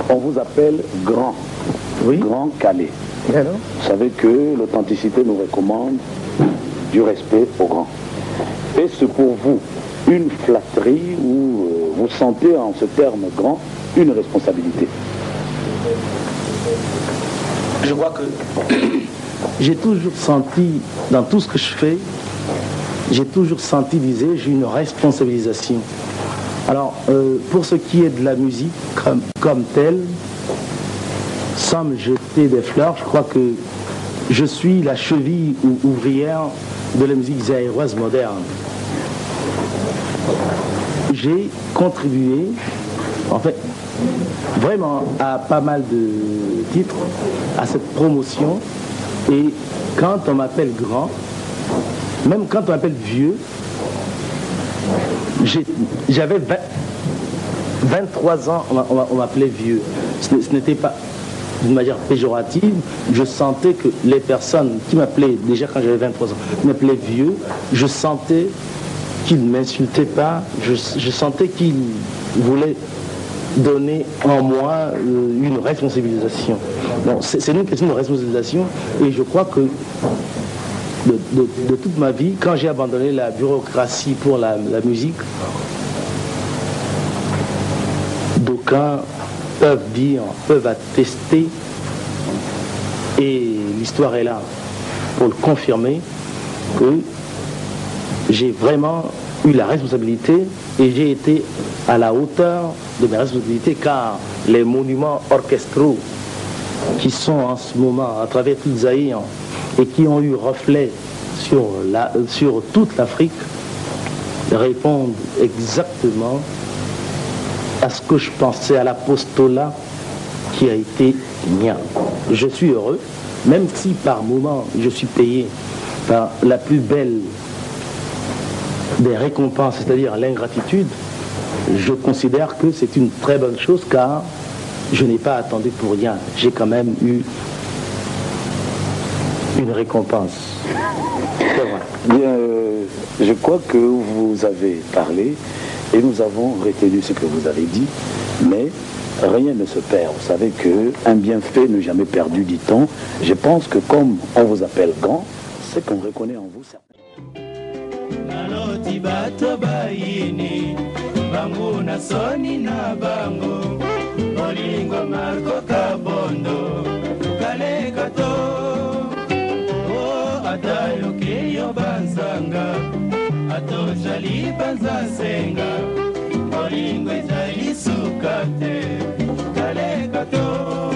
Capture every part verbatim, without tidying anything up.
On vous appelle Grand. Oui. Grand Calais. Et alors? Vous savez que l'authenticité nous recommande du respect aux grands. Est-ce pour vous une flatterie ou euh, vous sentez en ce terme grand une responsabilité? Je crois que j'ai toujours senti, dans tout ce que je fais, j'ai toujours senti, disais, j'ai une responsabilisation. Alors, euh, pour ce qui est de la musique comme, comme telle, sans me jeter des fleurs, je crois que je suis la cheville ou, ouvrière de la musique zaïroise moderne. J'ai contribué, en fait, vraiment à pas mal de titres, à cette promotion. Et quand on m'appelle grand, même quand on m'appelle vieux, j'avais vingt-trois ans, on m'appelait vieux. Ce, ce n'était pas d'une manière péjorative. Je sentais que les personnes qui m'appelaient, déjà quand j'avais vingt-trois ans, m'appelaient vieux, je sentais qu'ils ne m'insultaient pas, je, je sentais qu'ils voulaient donner en moi euh, une responsabilisation. Bon, c'est une question de responsabilisation et je crois que de, de, de toute ma vie, quand j'ai abandonné la bureaucratie pour la, la musique, d'aucuns peuvent dire, peuvent attester, et l'histoire est là pour le confirmer, que j'ai vraiment eu la responsabilité et j'ai été à la hauteur de mes responsabilités, car les monuments orchestraux qui sont en ce moment à travers tout Zaïre et qui ont eu reflet sur, la, sur toute l'Afrique répondent exactement à ce que je pensais, à l'apostolat qui a été mien. Je suis heureux, même si par moment je suis payé par la plus belle des récompenses, c'est-à-dire l'ingratitude. Je considère que c'est une très bonne chose car je n'ai pas attendu pour rien. J'ai quand même eu une récompense. Bien, euh, je crois que vous avez parlé et nous avons retenu ce que vous avez dit, mais rien ne se perd. Vous savez qu'un bienfait n'est jamais perdu, dit-on. Je pense que comme on vous appelle grand, c'est qu'on reconnaît en vous certains. Bato baini bangu na soni na bango bolingo marco kabondo kale kato o atayo keyo banzanga ato jali banza senga bolingo jali sukate kale kato.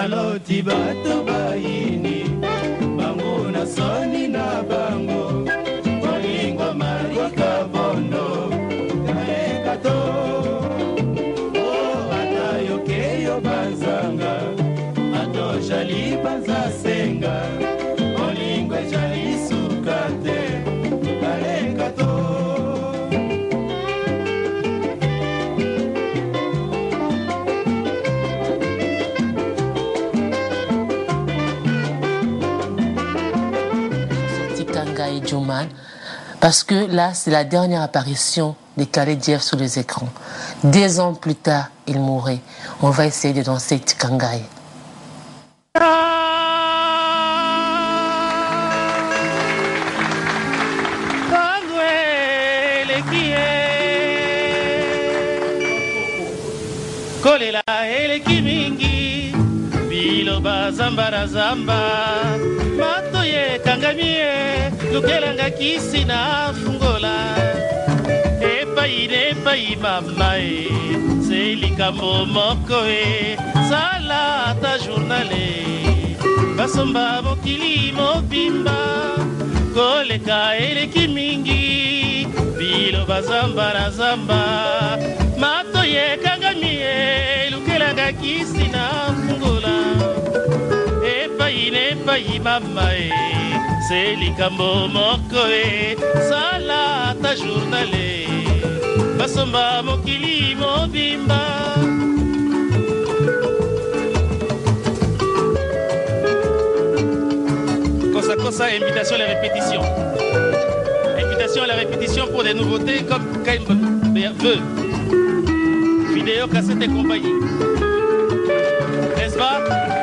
baloti bato baini bango na soni na bango bolingo marika bondo kaekato o ata yokeyo banzanga ato jali banza senga bolingo jali sukate kaekato. Et Djoman, parce que là, c'est la dernière apparition des Kale Diev sur les écrans. Dix ans plus tard, il mourait. On va essayer de danser Tikangaï. Kolela eleki mingi biloba zambara zamba matoye kangamie lukelanga kisi na fungola epai nepai mamae selikambo moko e sala ta journale basomba mokili mobimba koleka eleki mingi biloba zambara zamba matoye kangamie lukelanga kisi na fungola epai nepai mamae selikambo moko e sala ta journale basomba mokili mobimba. Kosa kosa, invitation à la répétition. Invitation à la répétition pour des nouveautés comme Kain veut. Vidéo, cassette et compagnie. N'est-ce pas?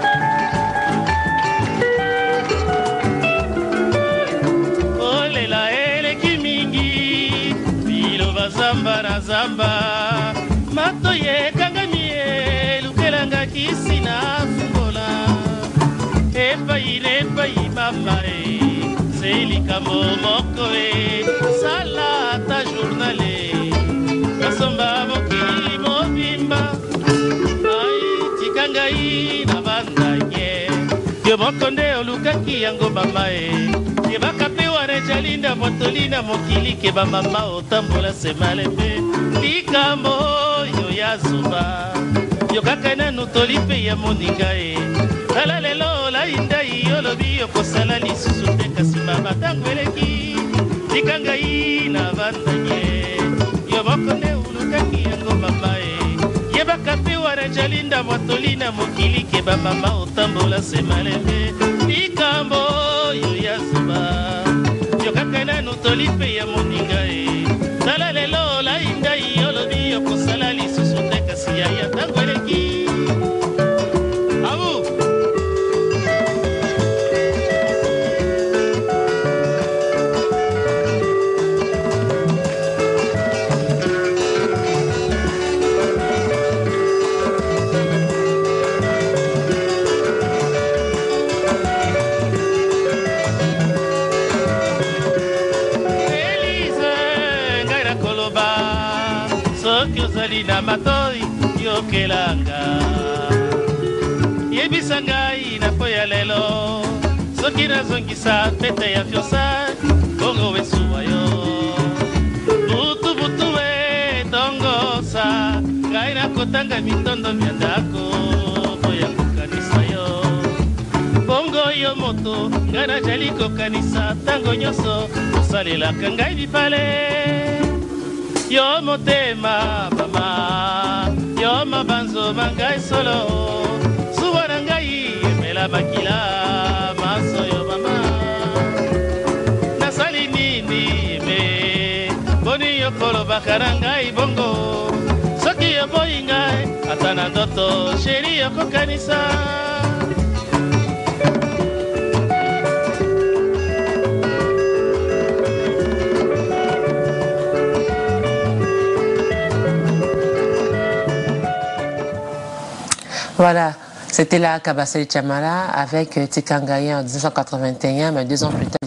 Olela eleki mingi biloba zamba na zamba matoye kangamie lukelanga kisi na fungola epai nepai mamae selikambo moko e sala ta journale basomba mokili mobimba ai tikangai na bandanye yo moko nde olukaki yango mamae yebaka pe warejalinda motolina mokili ke bamama otambola semalembe likambo yo ya zuba yo kaka nanu toli pe ya moninga e tala lelo laindai olobi okosala lisusu te kasi mama ntango eleki tikangai na bandanye yo moko nde olukaki yango mama e yebaka pe warejalinda motolina mokili ke bamama otambola semalembe likambo yo ya zuba yo kaka nanu toli pe ya moninga e tala lelo laindai olobi okosala lisusu te kasi yaya ntango eleki abu na matoi yokelanga yebisa ngai na po ya lelo soki nazongisa pete ya fiosa bongo wesuwa yo butubutu we tongosa ngai nakotanga mitondo mya ndako boya kokanisa yo bongo yo moto ngai najali kokanisa ntango nyonso osalelaka ngai bipale yo motema mama yo mabanzo mangai solo suwa na ngai emela makila maso yo mama nasali nini me boni yo kolobaka na ngai bongo soki yo boyi ngai ata na ndoto sheri yo kokanisa. Voilà, c'était la Kabasele Chamala avec Tikangaï en mille neuf cent quatre-vingt-un, mais deux ans plus tard.